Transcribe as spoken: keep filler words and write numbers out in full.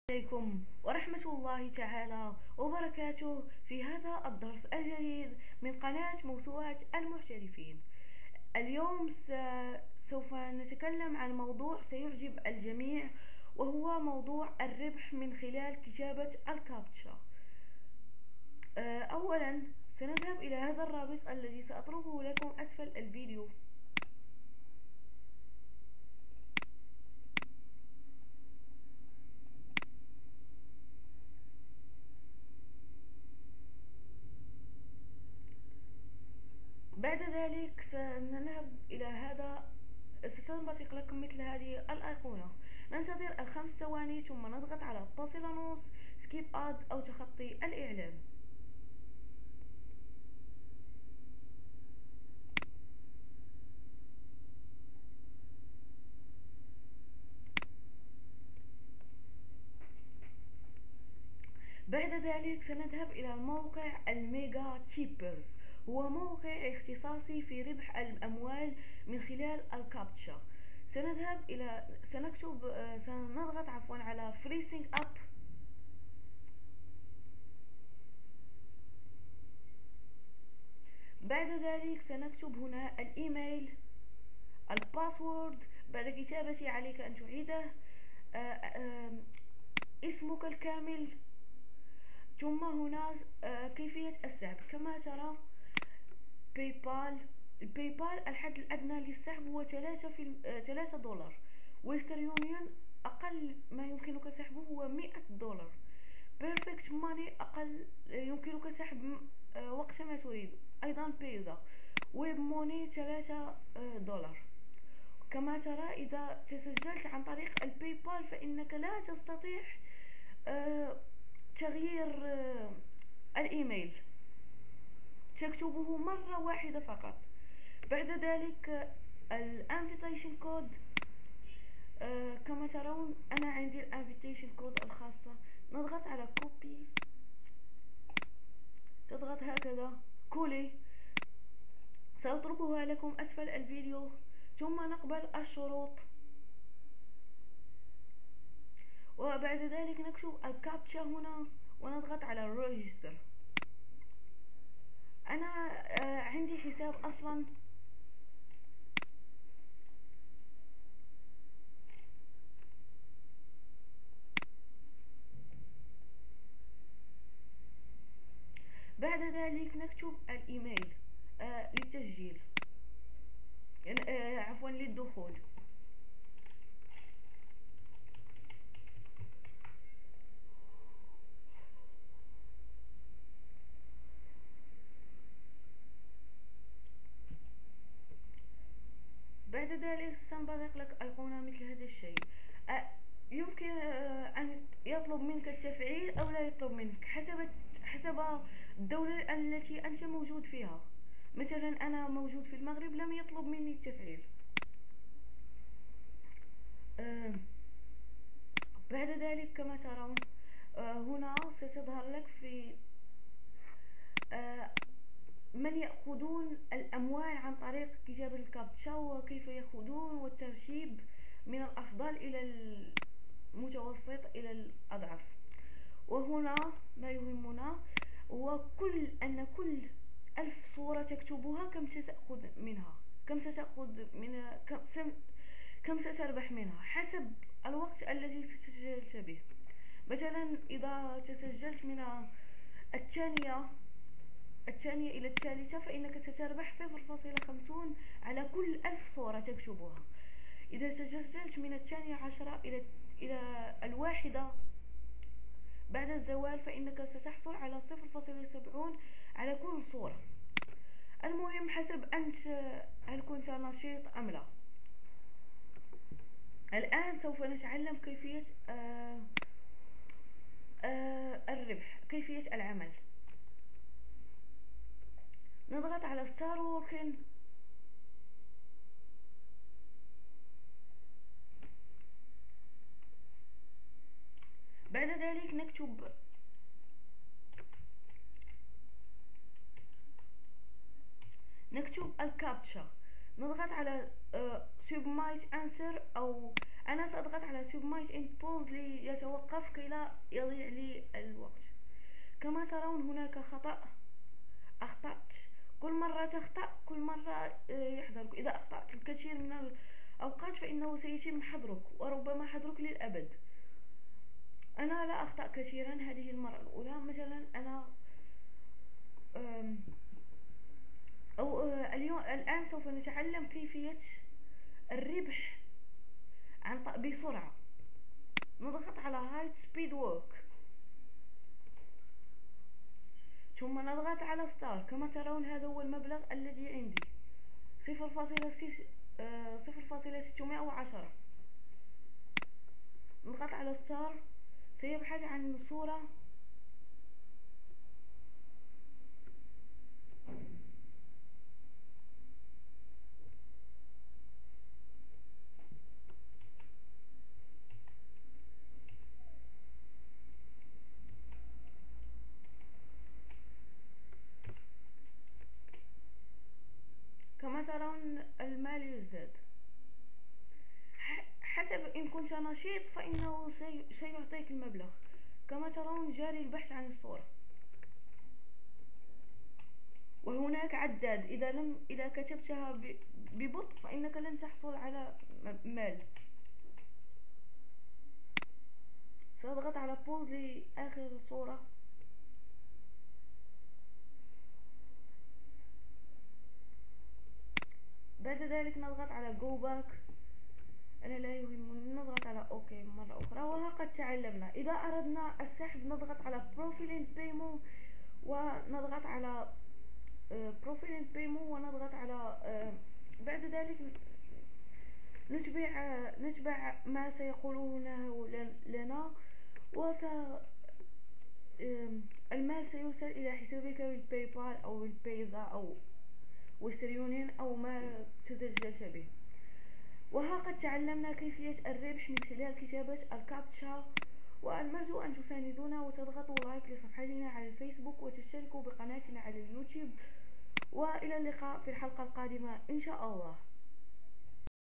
عليكم ورحمة الله تعالى وبركاته في هذا الدرس الجديد من قناة موسوعة المحترفين. اليوم سوف نتكلم عن موضوع سيعجب الجميع، وهو موضوع الربح من خلال كتابة الكابتشا. أولا سنذهب إلى هذا الرابط الذي سأتركه لكم أسفل الفيديو. بعد ذلك سنذهب إلى هذا، ستنبثق لكم مثل هذه الأيقونة. ننتظر الخمس ثواني ثم نضغط على اتصل نص سكيب اد أو تخطي الإعلان. بعد ذلك سنذهب إلى الموقع الميجا تشيبرز، هو موقع اختصاصي في ربح الأموال من خلال الكابتشا. سنذهب إلى سنكتب سنضغط عفوا على فريسينج أب. بعد ذلك سنكتب هنا الإيميل، الباسورد. بعد كتابته عليك أن تعيده، اسمك الكامل، ثم هنا كيفية السحب. كما ترى باي بال الباي بال الحد الأدنى للسحب هو ثلاثة في ثلاثة دولار. ويسترن يونيون أقل ما يمكنك سحبه هو مئة دولار. بيرفكت ماني أقل يمكنك سحب وقت ما تريد. أيضا بيزا ويب موني ثلاثة دولار. كما ترى إذا تسجلت عن طريق الباي بال فإنك لا تستطيع تغيير الإيميل، تكتبه مرة واحدة فقط. بعد ذلك الانفيتيشن كود، كما ترون أنا عندي الانفيتيشن كود الخاصة. نضغط على كوبي، تضغط هكذا كولي، سأتركها لكم أسفل الفيديو. ثم نقبل الشروط، وبعد ذلك نكتب الكابتشا هنا ونضغط على الريجستر. أنا عندي حساب أصلا، بعد ذلك نكتب الإيميل آه للتسجيل، آه عفوا للدخول. بعد ذلك ستنبثق لك أيقونة مثل هذا الشيء. آه يمكن آه أن يطلب منك التفعيل أو لا يطلب منك حسب حسب الدولة التي أنت موجود فيها. مثلا أنا موجود في المغرب، لم يطلب مني التفعيل. آه بعد ذلك كما ترون آه هنا ستظهر لك في آه من يأخذون الأموال عن طريق كتابة الكابتشا وكيف يأخذون، والترشيب من الأفضل إلى المتوسط إلى الأضعف. وهنا ما يهمنا هو كل أن كل ألف صورة تكتبها كم ستأخذ منها، كم ستأخذ منها، كم, كم ستربح منها حسب الوقت الذي تسجلت به. مثلا إذا تسجلت من الثانية الثانية إلى الثالثة فإنك ستربح صفر فاصلة خمسون على كل ألف صورة تكتبها. إذا تسجلت من الثانية عشرة إلى إلى الواحدة بعد الزوال فإنك ستحصل على صفر فاصلة سبعون على كل صورة. المهم حسب أنت هل كنت نشيط أم لا. الآن سوف نتعلم كيفية آه آه الربح، كيفية العمل. نضغط على ستار ووركن. بعد ذلك نكتب نكتب الكابتشا. نضغط على سبمايت انسر او أنا سأضغط على submit and pause ليتوقف كي لا يضيع لي الوقت. كما ترون هناك خطأ، أخطأت. كل مرة تخطأ كل مرة يحذرك. إذا أخطأت الكثير من الأوقات فإنه سيتم حظرك، وربما حظرك للأبد. أنا لا أخطأ كثيرا هذه المرة الأولى. مثلا أنا أو اليوم الآن سوف نتعلم كيفية الربح عن بسرعة. نضغط على هايت سبيد وورك، ثم نضغط على ستار. كما ترون هذا هو المبلغ الذي عندي، صفر فاصلة ستمائة وعشرة. نضغط على ستار، سيبحث عن صورة كما ترون المال يزداد حسب إن كنت نشيط فإنه سيعطيك المبلغ. كما ترون جاري البحث عن الصورة، وهناك عداد. إذا لم إذا كتبتها ببطء فإنك لن تحصل على مال. سأضغط على بوز لآخر صورة. بعد ذلك نضغط على جو باك، أنا لا يهمني. نضغط على أوكي مرة أخرى. وها قد تعلمنا إذا أردنا السحب نضغط على بروفيل اند بيمو، ونضغط على بروفيل اند بيمو ونضغط على بعد ذلك نتبع نتبع ما سيقولونه لنا، وس المال سيوصل إلى حسابك بالباي بال أو بالبيزا أو ويسترن يونيون أو ما تسجلت به. وها قد تعلمنا كيفية الربح من خلال كتابة الكابتشا، والمرجو أن تساندونا وتضغطوا لايك لصفحتنا على الفيسبوك وتشتركوا بقناتنا على اليوتيوب. وإلى اللقاء في الحلقة القادمة إن شاء الله.